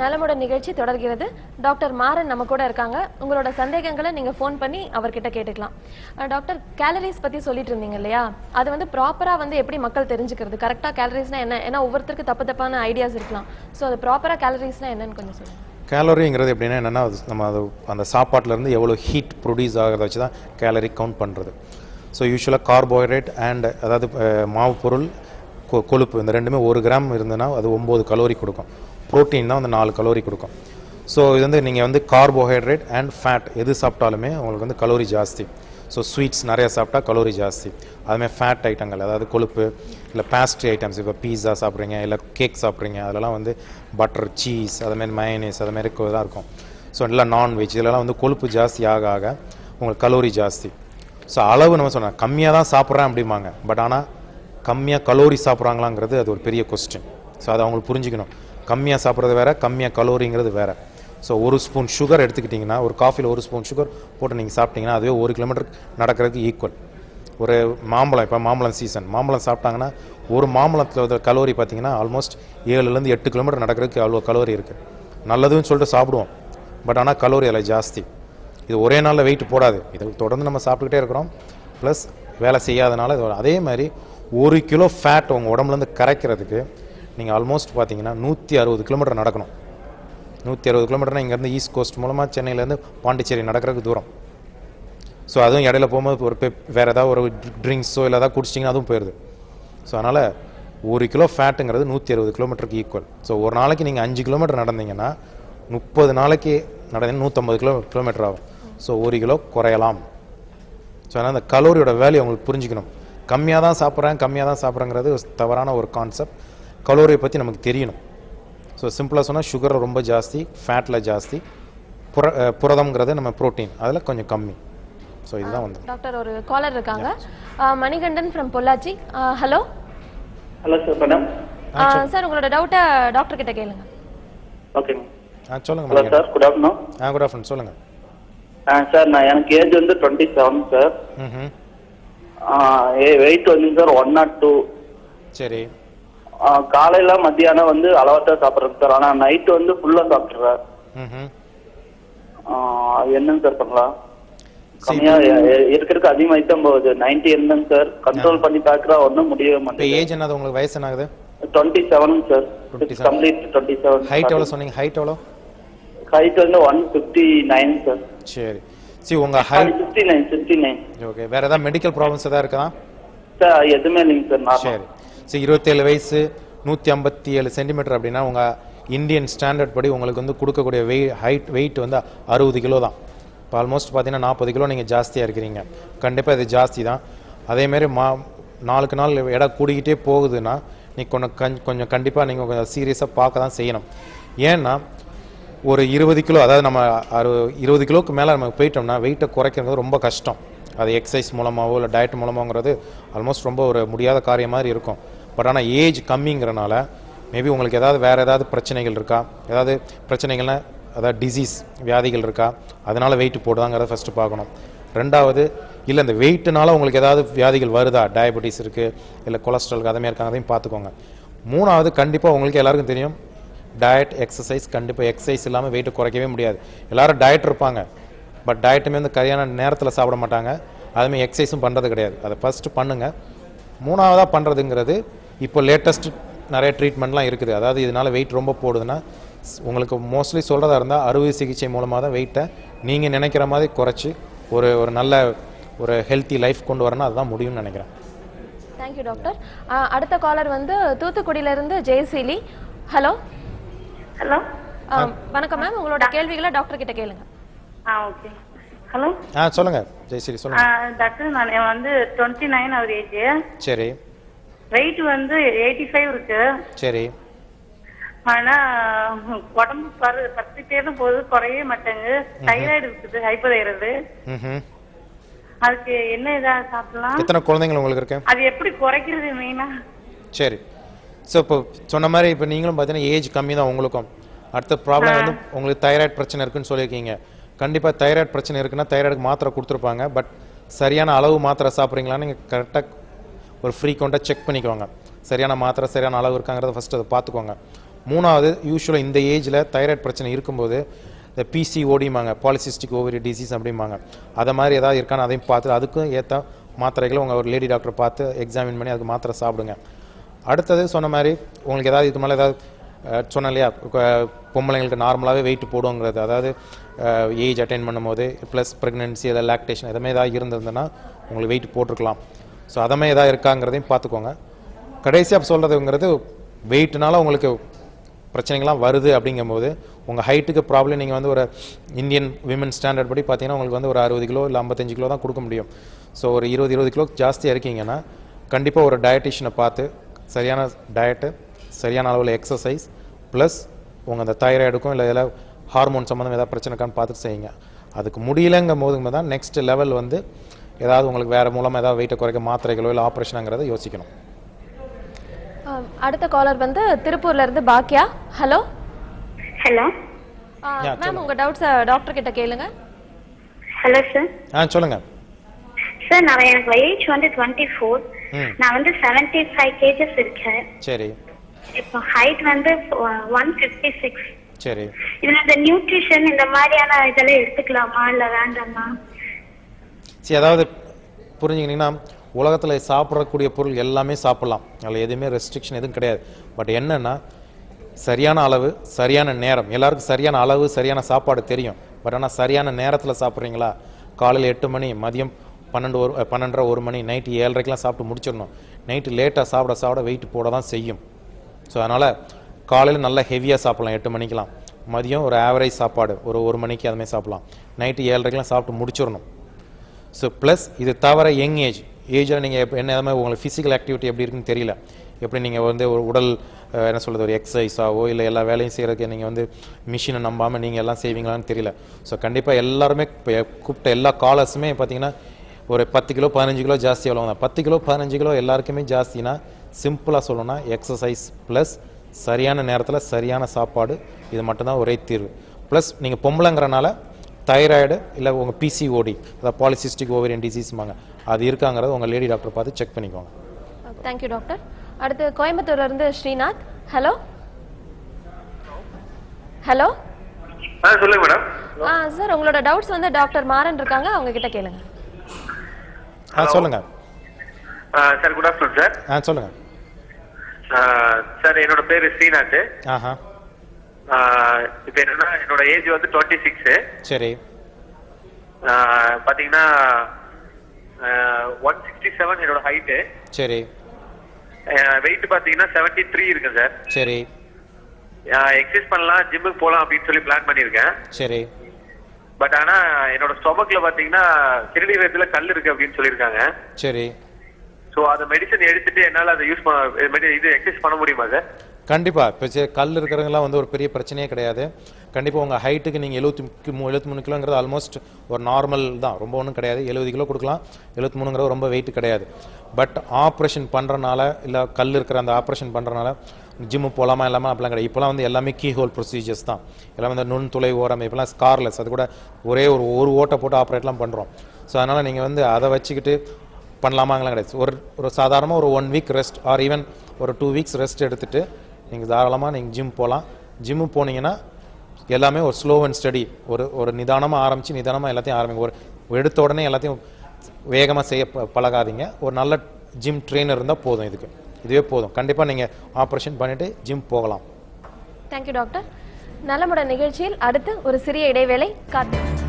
நலமுடன் நிகழ்ச்சி தொடர்கிறது. டாக்டர் மாரன் நம்ம கூட இருக்காங்க. உங்களோட சந்தேகங்களை நீங்க ஃபோன் பண்ணி அவர்கிட்ட கேட்டுக்கலாம். டாக்டர், கேலரிஸ் பத்தி சொல்லிட்டு இருந்தீங்க இல்லையா? அது வந்து ப்ராப்பரா வந்து எப்படி மக்கள் தெரிஞ்சுக்கிறது? கரெக்டா கேலரிஸ்னா என்ன? ஏன்னா ஒவ்வொருத்தருக்கு தப்பான ஐடியாஸ் இருக்கலாம். ஸோ அது ப்ராப்பரா கேலரிஸ்னா என்னன்னு கொஞ்சம் சொல்லுங்க. கேலரிங்கிறது எப்படின்னா என்னென்னா, நம்ம அது அந்த சாப்பாட்டிலேருந்து எவ்வளோ ஹீட் ப்ரொடியூஸ் ஆகிறத வச்சு தான் கேலரி கவுண்ட் பண்ணுறது. ஸோ யூஸ்வலாக கார்போஹைட்ரேட் அண்ட் அதாவது மாவு பொருள், கொழுப்பு, இந்த ரெண்டுமே 1 கிராம் இருந்ததுன்னா அது 9 கலோரி கொடுக்கும். ப்ரோட்டீன் தான் வந்து 4 கலோரி கொடுக்கும். ஸோ இது வந்து நீங்கள் வந்து கார்போஹைட்ரேட் அண்ட் ஃபேட் எது சாப்பிட்டாலுமே உங்களுக்கு வந்து கலோரி ஜாஸ்தி. ஸோ ஸ்வீட்ஸ் நிறையா சாப்பிட்டா கலோரி ஜாஸ்தி. அதுமாதிரி ஃபேட் ஐட்டங்கள், அதாவது கொழுப்பு, இல்லை பேஸ்ட்ரி ஐட்டம்ஸ், இப்போ பீஸா சாப்பிட்றீங்க, இல்லை கேக் சாப்பிட்றீங்க, அதெல்லாம் வந்து பட்டர், சீஸ், அதுமாரி மயனீஸ், அதுமாரி தான் இருக்கும். ஸோ இல்லை நான்வெஜ், இதெல்லாம் வந்து கொழுப்பு ஜாஸ்தி ஆக ஆக உங்களுக்கு கலோரி ஜாஸ்தி. ஸோ அளவு நம்ம சொன்னோம் கம்மியாக தான் சாப்பிட்றேன் அப்படிம்பாங்க. பட் ஆனால் கம்மியாக கலோரி சாப்பிட்றாங்களாங்கிறது அது ஒரு பெரிய கொஸ்டின். ஸோ அதை அவங்களுக்கு புரிஞ்சுக்கணும். கம்மியாக சாப்பிட்றது வேறு, கம்மியாக கலோரிங்கிறது வேறு. ஸோ 1 ஸ்பூன் சுகர் எடுத்துக்கிட்டிங்கன்னா, ஒரு காஃபியில் 1 ஸ்பூன் சுகர் போட்டு நீங்கள் சாப்பிட்டீங்கன்னா அதுவே 1 கிலோமீட்டர் நடக்கிறதுக்கு ஈக்குவல். ஒரு மாம்பழம், இப்போ மாம்பழம் சீசன், மாம்பழம் சாப்பிட்டாங்கன்னா ஒரு மாம்பழத்தில் கலோரி பார்த்தீங்கன்னா ஆல்மோஸ்ட் 7லேருந்து 8 கிலோமீட்டர் நடக்கிறதுக்கு அவ்வளோ கலோரி இருக்குது. நல்லதுன்னு சொல்லிட்டு சாப்பிடுவோம், பட் ஆனால் கலோரி அதில் ஜாஸ்தி. இது ஒரே நாளில் வெயிட் போடாது. இது தொடர்ந்து நம்ம சாப்பிட்டுக்கிட்டே இருக்கிறோம், ப்ளஸ் வேலை செய்யாதனால இது. அதே மாதிரி 1 கிலோ ஃபேட் உங்கள் உடம்புலேருந்து கரைக்கிறதுக்கு நீங்கள் ஆல்மோஸ்ட் பார்த்தீங்கன்னா 160 கிலோமீட்டர் நடக்கணும். 160 கிலோமீட்டர்னால் இங்கேருந்து ஈஸ்ட் கோஸ்ட் மூலமாக சென்னையிலேருந்து பாண்டிச்சேரி நடக்கிறதுக்கு தூரம். ஸோ அதுவும் இடையில போகும்போது ஒரு வேறு ஏதாவது ஒரு ட்ரிங்க்ஸோ இல்லை ஏதாவது குடிச்சிட்டிங்கன்னா அதுவும் போயிடுது. ஸோ அதனால் 1 கிலோ ஃபேட்டுங்கிறது 160 கிலோமீட்டருக்கு ஈக்குவல். ஸோ ஒரு நாளைக்கு நீங்கள் 5 கிலோமீட்டர் நடந்தீங்கன்னா 30 நாளைக்கு நடந்தீங்கன்னா 150 கிலோமீட்டர் ஆகும். ஸோ 1 கிலோ குறையலாம். ஸோ அதனால் அந்த கலோரியோட வேல்யூ அவங்களுக்கு புரிஞ்சுக்கணும். கம்மியாக தான் சாப்பிட்றேங்கிறது தவறான ஒரு கான்செப்ட். கலோரியை பற்றி நமக்கு தெரியணும். ஸோ சிம்பிளாக சொன்னால் சுகர் ரொம்ப ஜாஸ்தி, ஃபேட்டில் ஜாஸ்தி, புரதம்ங்கிறது நம்ம ப்ரோட்டீன் அதில் கொஞ்சம் கம்மி. ஸோ இதுதான் வந்து. டாக்டர், ஒரு காலர் இருக்காங்க, Manikandan from Pollachi. Hello. Hello sir, madam. Sir, உங்களோட டவுட்டை டாக்டர் கிட்ட கேளுங்க. ஓகே. சொல்லுங்க. Hello sir, good afternoon. Good afternoon, சொல்லுங்கள். சார், எனக்கு ஏஜ் வந்து 27 சார். வெயிட் வந்து சார் 102. சரி. காலையில மத்தியானம் வந்து அளவட்டா சாப்பிட்றேன் சார். ஆனால் நைட்டு வந்து ஃபுல்லாக சாப்பிட்றேன். என்னங்க சார் பண்ணலாம்? கம்மியாக இருக்கிறதுக்கு அதிகமாகிட்டு தான் போகுது. 90 இருந்தேங்க சார், கண்ட்ரோல் பண்ணி பார்க்குறா, ஒன்றும் முடியவே மாட்டேங்குது. ஏஜ் என்னது உங்களுக்கு? வயசு என்ன ஆகுது? 27 சார். கம்ப்ளீட் 27. ஹைட் எவ்வளோ சொன்னீங்க? ஹைட் எவ்வளோ? ஹைட் வந்து 159 சார். சரி. சி உங்கள் ஹைட் 59. ஓகே. வேறு ஏதாவது மெடிக்கல் ப்ராப்ளம்ஸ் எதாவது இருக்குதா? சார் எதுவுமே இல்லைங்க சார். சரி. சரி, 27 வயசு, 157 சென்டிமீட்டர் அப்படின்னா உங்கள் இந்தியன் ஸ்டாண்டர்ட் படி உங்களுக்கு வந்து கொடுக்கக்கூடிய வெயிட் வந்து 60 கிலோ தான். இப்போ ஆல்மோஸ்ட் பார்த்தீங்கன்னா 40 கிலோ நீங்கள் ஜாஸ்தியாக இருக்கிறீங்க. கண்டிப்பாக இது ஜாஸ்தி தான். அதேமாரி நாளுக்கு நாள் எடை கூடிக்கிட்டே போகுதுன்னா நீ கொஞ்சம் கண்டிப்பாக நீங்கள் கொஞ்சம் சீரியஸாக பார்க்க தான் செய்யணும். ஏன்னா ஒரு 20 கிலோ, அதாவது நம்ம 20 கிலோவுக்கு மேலே நம்ம போயிட்டோம்னா வெயிட்டை குறைக்கிறது ரொம்ப கஷ்டம். அது எக்ஸசைஸ் மூலமாகவோ இல்லை டயட் மூலமாகங்கிறது ஆல்மோஸ்ட் ரொம்ப ஒரு முடியாத காரியம் மாதிரி இருக்கும். பட் ஆனால் ஏஜ் கம்மிங்கிறனால மேபி உங்களுக்கு வேறு ஏதாவது பிரச்சனைகள் இருக்கா, ஏதாவது பிரச்சனைகள்னா அதாவது டிசீஸ் வியாதிகள் இருக்கா, அதனால் வெயிட் போடுதாங்கிறத ஃபஸ்ட்டு பார்க்கணும். ரெண்டாவது, இல்லை இந்த வெயிட்டுனால உங்களுக்கு ஏதாவது வியாதிகள் வருதா, டயபெட்டிஸ் இருக்குது இல்லை கொலஸ்ட்ரால் அதுமாதிரி இருக்காங்க, அதையும் பார்த்துக்கோங்க. மூணாவது, கண்டிப்பாக உங்களுக்கு எல்லாருக்கும் தெரியும் டயட், எக்ஸசைஸ். கண்டிப்பாக எக்ஸசைஸ் இல்லாமல் வெயிட்டு குறைக்கவே முடியாது. எல்லோரும் டயட் இருப்பாங்க, பட் டயட்டுமே வந்து சரியான நேரத்தில் சாப்பிட மாட்டாங்க. அதுமாதிரி எக்ஸசைஸும் பண்ணுறது கிடையாது. அதை ஃபஸ்ட்டு பண்ணுங்கள். மூணாவதாக பண்ணுறதுங்கிறது இப்போ லேட்டஸ்ட் நிறைய ட்ரீட்மெண்ட்லாம் இருக்குது. அதாவது இதனால் வெயிட் ரொம்ப போடுதுன்னா உங்களுக்கு மோஸ்ட்லி சொல்கிறதா இருந்தால் அறுவை சிகிச்சை மூலமாக தான் வெயிட்டை நீங்கள் நினைக்கிற மாதிரி குறைச்சி ஒரு நல்ல ஒரு ஹெல்த்தி லைஃப் கொண்டு வரணும். அதுதான் முடியும்னு நினைக்கிறேன். Thank you doctor. அடுத்த காலர் வந்து தூத்துக்குடியிலேருந்து ஜெயசீலி. ஹலோ. ஹலோ, வணக்கம் மேம். உங்களோட கேள்விகளை டாக்டர் கிட்ட கேளுங்க. ஓகே. ஹலோ. சொல்லுங்க ஜெயசீலி, சொல்லுங்க. டாக்டர், நான் வந்து 29 அவர் ஏஜ். சரி. வெயிட் வந்து 85 இருக்கு. சரி. ஆனா உடம்பு பத்துட்டே தான் போகுது, குறையவே மாட்டேங்குது. தைராய்டு இருக்குது, ஹைப்போதைராய்டு. அதுக்கு என்ன இதா சாப்பிடலாம்? எத்தனை குழந்தைகள் உங்களுக்கு இருக்கு? அது எப்படி குறைக்கிறது மெயினா? சரி. ஸோ இப்போ சொன்ன மாதிரி இப்போ நீங்களும் பார்த்தீங்கன்னா ஏஜ் கம்மி தான் உங்களுக்கும். அடுத்த ப்ராப்ளம் வந்து உங்களுக்கு தைராய்டு பிரச்சனை இருக்குன்னு சொல்லியிருக்கீங்க. கண்டிப்பாக தைராய்டு பிரச்சனை இருக்குன்னா தைராய்டுக்கு மாத்திரை கொடுத்துருப்பாங்க. பட் சரியான அளவு மாத்திரை சாப்பிட்றீங்களான்னு நீங்கள் கரெக்டாக ஒரு ஃப்ரீக்வெண்ட்டாக செக் பண்ணிக்கோங்க. சரியான மாத்திரை சரியான அளவு இருக்காங்கிறத ஃபஸ்ட்டு அதை பார்த்துக்கோங்க. மூணாவது யூஸ்வலாக இந்த ஏஜில் தைராய்டு பிரச்சனை இருக்கும்போது இந்த பிசிஓடிமாங்க பாலிசிஸ்டிக் ஓவரி டிசீஸ் அப்படிம்பாங்க அதை மாதிரி ஏதாவது இருக்கான்னு அதையும் பார்த்துட்டு அதுக்கும் ஏற்ற மாத்திரைகளை உங்கள் ஒரு லேடி டாக்டர் பார்த்து எக்ஸாமின் பண்ணி அதுக்கு மாத்திரை சாப்பிடுங்க. அடுத்தது சொன்ன மாதிரி உங்களுக்கு ஏதாவது இது மேலே ஏதாவது சொன்னேன் இல்லையா பொம்பளைங்களுக்கு நார்மலாகவே வெயிட் போடுங்கிறது, அதாவது ஏஜ் அட்டைன் பண்ணும்போது ப்ளஸ் ப்ரெக்னென்சி ஏதாவது லாக்டேஷன் எதுவுமே ஏதாவது இருந்திருந்ததுன்னா உங்களுக்கு வெயிட் போட்டிருக்கலாம். ஸோ அதமே ஏதாவது இருக்காங்கிறதையும் பார்த்துக்கோங்க. கடைசியாக சொல்கிறதுங்கிறது வெயிட்னால உங்களுக்கு பிரச்சனைகள்லாம் வருது அப்படிங்கும்போது உங்கள் ஹைட்டுக்கு ப்ராப்ளம் நீங்கள் வந்து ஒரு இந்தியன் விமன் ஸ்டாண்டர்ட் படி பார்த்தீங்கன்னா உங்களுக்கு வந்து ஒரு 60 கிலோ இல்லை 55 கிலோ தான் கொடுக்க முடியும். ஸோ ஒரு 20 கிலோ ஜாஸ்தியாக இருக்கீங்கன்னா கண்டிப்பாக ஒரு டயட்டிஷியனை பார்த்து சரியான டயட்டு, சரியான அளவில் எக்ஸசைஸ் ப்ளஸ் உங்கள் அந்த தைராய்டுக்கும் இல்லை எல்லாம் ஹார்மோன் சம்மந்தம் ஏதாவது பிரச்சனைக்கான்னு பார்த்துட்டு செய்யுங்க. அதுக்கு முடியலைங்கும் போதுங்க தான் நெக்ஸ்ட் லெவல் வந்து ஏதாவது உங்களுக்கு வேறு மூலமாக ஏதாவது வெயிட்டை குறைக்க மாத்திரைகளோ இல்லை ஆப்ரேஷனுங்கிறத யோசிக்கணும். அடுத்த காலர் வந்து திருப்பூர்ல இருந்து பாக்கியா. ஹலோ ஹலோ மேம், உங்க டவுட்ஸ் டாக்டர் கிட்ட கேளுங்க. Hello sir. சொல்லுங்க சார். நான் எனக்கு ஏஜ் வந்து 24. நான் வந்து 75 kgs இருக்கேன். சரி. இப்போ ஹைட் வந்து 156. சரி. இதுல இந்த நியூட்ரிஷன் இந்த மாதிரியான இதெல்லாம் எடுத்துக்கலாமா இல்ல வேண்டாமா? சரி, அதாவது புரிஞ்சுக்கிட்டீங்கன்னா உலகத்தில் சாப்பிடக்கூடிய பொருள் எல்லாமே சாப்பிடலாம், அதில் எதுவுமே ரெஸ்ட்ரிக்ஷன் எதுவும் கிடையாது. பட் என்னென்னா சரியான அளவு சரியான நேரம். எல்லாருக்கும் சரியான அளவு சரியான சாப்பாடு தெரியும். பட் ஆனால் சரியான நேரத்தில் சாப்பிட்றீங்களா? காலையில் 8 மணி, மதியம் 12:30 1 மணி, நைட்டு 7:30க்கெலாம் சாப்பிட்டு முடிச்சிடணும். நைட்டு லேட்டாக சாப்பிட வெயிட் போட தான் செய்யும். ஸோ அதனால் காலையில் நல்லா ஹெவியாக சாப்பிட்லாம் 8 மணிக்கெலாம். மதியம் ஒரு ஆவரேஜ் சாப்பாடு ஒரு 1 மணிக்கு அதுமாதிரி சாப்பிட்லாம். நைட்டு 7:30க்கெலாம் சாப்பிட்டு முடிச்சிடணும். ஸோ ப்ளஸ் இது தவிர யங் ஏஜில் நீங்கள் என்ன மாதிரி உங்களுக்கு ஃபிசிக்கல் ஆக்டிவிட்டி எப்படி இருக்குன்னு தெரியல. எப்படி நீங்கள் வந்து ஒரு உடல் என்ன சொல்கிறது ஒரு எக்ஸசைஸாவோ இல்லை எல்லா வேலையும் செய்கிறதுக்கு நீங்கள் வந்து மிஷினை நம்பாமல் நீங்கள் எல்லாம் செய்வீங்களான்னு தெரியல. ஸோ கண்டிப்பாக எல்லாருமே கூப்பிட்ட எல்லா காலர்ஸுமே பார்த்தீங்கன்னா ஒரு 10 கிலோ 15 கிலோ ஜாஸ்தி எவ்வளோ 10 கிலோ 15 கிலோ எல்லாருக்குமே ஜாஸ்தினா சிம்பிளாக சொல்லணும்னா எக்ஸசைஸ் ப்ளஸ் சரியான நேரத்தில் சரியான சாப்பாடு, இது மட்டும்தான் ஒரே தீர்வு. ப்ளஸ் நீங்கள் பொம்பளைங்கிறனால தைராய்டு இல்லை உங்கள் பிசிஓடி அதாவது பாலிசிஸ்டிக் ஓவரியன் டிசீஸ்மாங்க அது இருக்காங்கிறத உங்கள் லேடி டாக்டர் பார்த்து செக் பண்ணிக்கோங்க. Thank you doctor. அடுத்து கோயம்புத்தூர்ல இருந்து ஸ்ரீநாத். ஹலோ ஹலோ சொல்லுங்க மேடம். சார், உங்களோட டவுட்ஸ் வந்து டாக்டர் மாறன் இருக்காங்க, அவங்க கிட்ட கேளுங்க. சொல்லுங்க சார். Good afternoon sir. சொல்லுங்க சார். என்னோட பேரு ஸ்ரீநாத். இப்ப என்னன்னா என்னோட ஏஜ் வந்து 26. சரி. பாத்தீங்கன்னா 167 என்னோட ஹைட். சரி. வெயிட் பாத்தீங்கன்னா 73 இருக்கு சார். சரி. எக்ஸசைஸ் பண்ணலாம், ஜிம்முக்கு போலாம் அப்படின்னு சொல்லி பிளான் பண்ணிருக்கேன். சரி. பட் ஆனா என்னோட ஸ்டொமக்ல பாத்தீங்கன்னா சிறுநீரகத்துல கல் இருக்கு அப்படின்னு சொல்லிருக்காங்க. சரி. சோ அந்த மெடிசன் எடுத்துட்டு என்னால அதை யூஸ் பண்ண இது எக்ஸசைஸ் பண்ண முடியுமா சார்? கண்டிப்பாக. இப்போ கல் இருக்கிறவங்களாம் வந்து ஒரு பெரிய பிரச்சனையே கிடையாது. கண்டிப்பாக உங்கள் ஹைட்டுக்கு நீங்கள் 73 கிலோங்கிறது ஆல்மோஸ்ட் ஒரு நார்மல் தான், ரொம்ப ஒன்றும் கிடையாது. 70 கிலோ கொடுக்கலாம், 73ங்கிறது ரொம்ப வெயிட் கிடையாது. பட் ஆப்ரேஷன் பண்ணுறனால இல்லை கல் இருக்கிற அந்த ஆப்ரேஷன் பண்ணுறனால ஜிம்மு போகலாமா இல்லாமல் அப்படிலாம் கிடையாது. இப்போலாம் வந்து எல்லாமே கீ ஹோல் ப்ரொசீஜர்ஸ் தான். எல்லாம் வந்து நுண்துளை ஓரம், இப்போலாம் ஸ்கார்லெஸ், அது கூட ஒரே ஒரு ஓட்டை போட்டு ஆப்ரேட்லாம் பண்ணுறோம். ஸோ அதனால் நீங்கள் வந்து அதை வச்சுக்கிட்டு பண்ணலாமாங்கலாம் கிடையாது. ஒரு சாதாரணமாக ஒரு 1 வீக் ரெஸ்ட் ஆர் ஈவன் ஒரு 2 வீக்ஸ் ரெஸ்ட் எடுத்துகிட்டு நீங்கள் தாராளமாக நீங்கள் ஜிம் போகலாம். ஜிம்மு போனீங்கன்னா எல்லாமே ஒரு ஸ்லோ அண்ட் ஸ்டடி, ஒரு நிதானமாக ஆரம்பித்து நிதானமாக எல்லாத்தையும் ஆரம்பிங்க. ஒரு எடுத்த உடனே எல்லாத்தையும் வேகமாக செய்ய பழகாதீங்க. ஒரு நல்ல ஜிம் ட்ரெயினர் இருந்தால் போதும், இதுவே போதும். கண்டிப்பாக நீங்கள் ஆப்ரேஷன் பண்ணிவிட்டு ஜிம் போகலாம். Thank you doctor. நலமுடன் நிகழ்ச்சியில் அடுத்து ஒரு சிறிய இடைவேளை காத்து.